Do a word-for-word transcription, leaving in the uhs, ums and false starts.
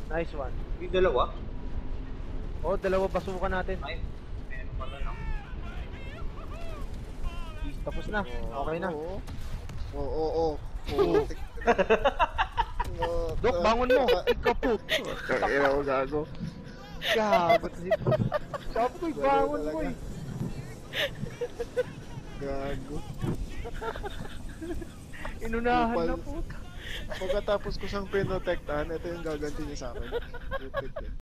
Nice one. Yung dalawa? Oh, dalawa basukan natin. Ay, meron pala no. Tapos na. Okay na. Oo. Oo, oo. Oo. Dok, bangon mo. Ikaw po. Kaya ko gago. Gago. Sabi ko, bangon mo eh. Gago. Inunahan Kupal. na po. Pagkatapos ko siyang pinotektahan, ito yung gaganti niya sa akin.